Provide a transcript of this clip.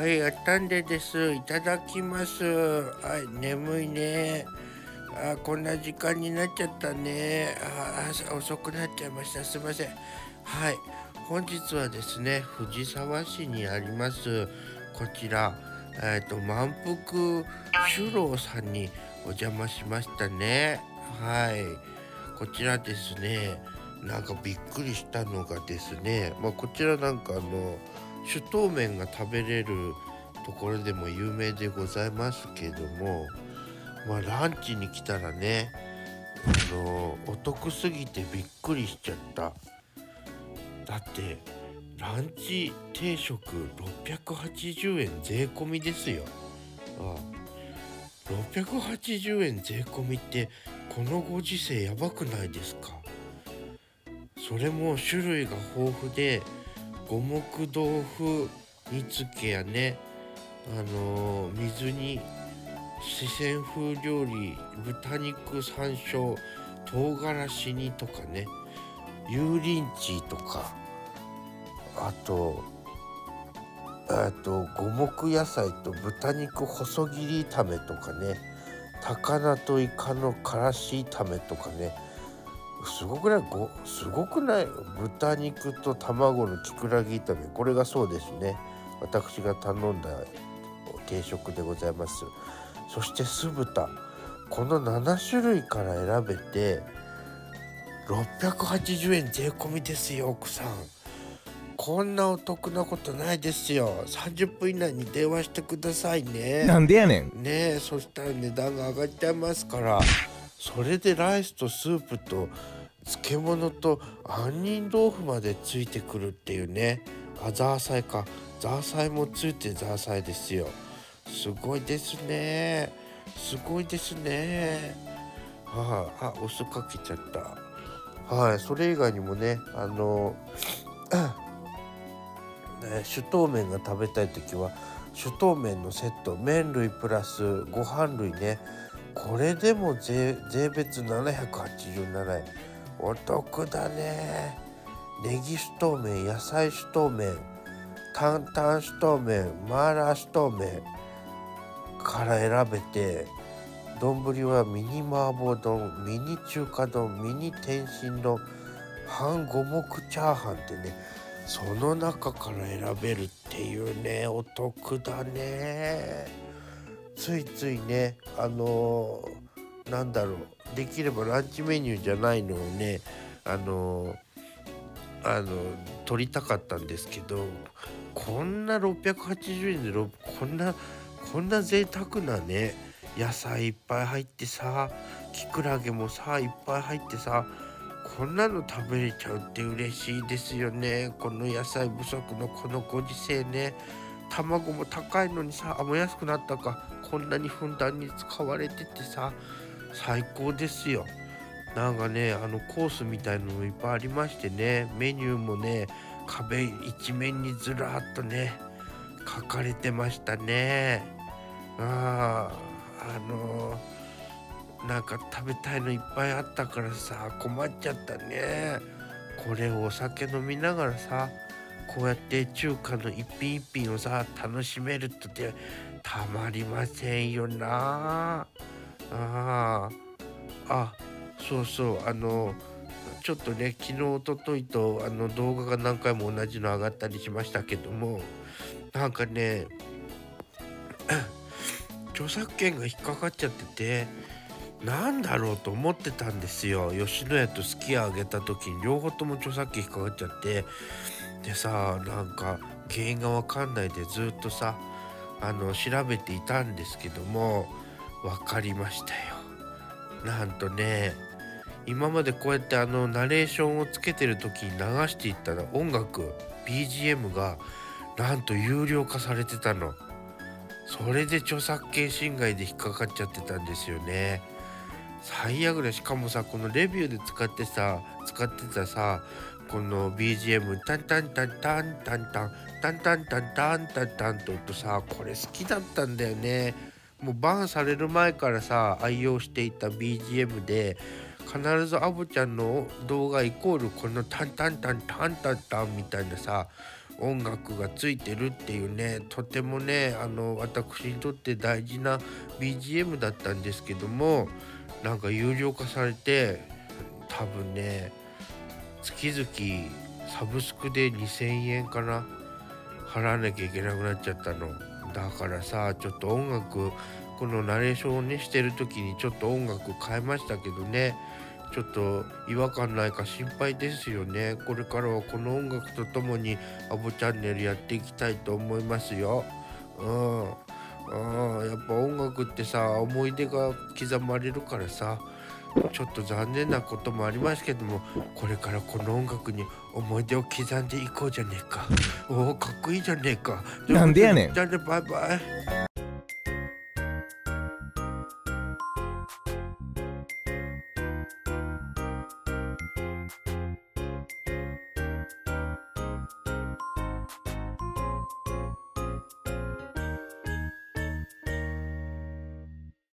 はい、やったんでです。いただきます。はい、眠いね。こんな時間になっちゃったね。朝遅くなっちゃいました。すいません。はい、本日はですね、藤沢市にあります、こちら、満腹酒楼さんにお邪魔しましたね。はい、こちらですね、なんかびっくりしたのがですね、こちらなんか手刀麺が食べれるところでも有名でございますけども、ランチに来たらね、お得すぎてびっくりしちゃった。だってランチ定食680円税込みですよ。680円税込みってこのご時世やばくないですか？それも種類が豊富で、五目豆腐煮付けやね、水煮四川風料理、豚肉山椒唐辛子煮とかね、油淋鶏とか、あと五目野菜と豚肉細切り炒めとかね、高菜とイカのからし炒めとかね、すごくない豚肉と卵のきくらげ炒め、これがそうですね、私が頼んだ定食でございます。そして酢豚、この7種類から選べて680円税込みですよ。奥さん、こんなお得なことないですよ。30分以内に電話してくださいね。 なんでやねん。 ねえ、そしたら値段が上がっちゃいますから。それでライスとスープと漬物と杏仁豆腐までついてくるっていうね。ザーサイか、ザーサイもついてザーサイですよ。すごいですね、すごいですね。お酢かけちゃった。はい、それ以外にもね、手刀麺が食べたい時は手刀麺のセット、麺類プラスご飯類ね、これでも税別787円、お得だね。ネギ手刀麺、野菜手刀麺、担々手刀麺、マーラー手刀麺から選べて、丼はミニ麻婆丼、ミニ中華丼、ミニ天津丼、半五目チャーハンってね、その中から選べるっていうね、お得だね。ついついね、なんだろう、できればランチメニューじゃないのをね、取りたかったんですけど、こんな680円でこんな贅沢なね、野菜いっぱい入ってさ、きくらげもさいっぱい入ってさ、こんなの食べれちゃうって嬉しいですよね。この野菜不足のこのご時世ね。卵も高いのにさ、もう安くなったか、こんなにふんだんに使われててさ、最高ですよ。なんかね、コースみたいなのいっぱいありましてね、メニューもね、壁一面にずらっとね書かれてましたね。なんか食べたいのいっぱいあったからさ、困っちゃったね。これをお酒飲みながらさ、こうやって中華の一品一品をさ楽しめるってたまりませんよな。そうそう、ちょっとね、昨日おとといと動画が何回も同じの上がったりしましたけども、なんかね著作権が引っかかっちゃってて、なんだろうと思ってたんですよ。吉野家とすき家あげた時に両方とも著作権引っかかっちゃって、でさ、なんか原因がわかんないでずっとさ調べていたんですけども、分かりましたよ。なんとね、今までこうやってナレーションをつけてる時に流していったら音楽 BGM がなんと有料化されてたの。それで著作権侵害で引っかかっちゃってたんですよね。最悪だ。しかもさ、このレビューで使ってたさ、この BGM タンタンタンタンタンタンタンタンタンタンタンタンと音さ、これ好きだったんだよね。もうバンされる前からさ愛用していた BGM で、必ずアボちゃんの動画イコールこのタンタンタンタンタンタンみたいなさ、 音楽がついてるっていうね、とてもね私にとって大事な BGM だったんですけども、なんか有料化されて多分ね月々サブスクで2000円かな払わなきゃいけなくなっちゃったの。だからさ、ちょっと音楽、このナレーションをねしてる時にちょっと音楽変えましたけどね、ちょっと違和感ないか心配ですよね。これからはこの音楽とともにアボチャンネルやっていきたいと思いますよ。うん。やっぱ音楽ってさ、思い出が刻まれるからさ、ちょっと残念なこともありますけども、これからこの音楽に思い出を刻んでいこうじゃねえか。おお、かっこいいじゃねえか。ということで、 なんでやねん。 じゃあね、バイバイ。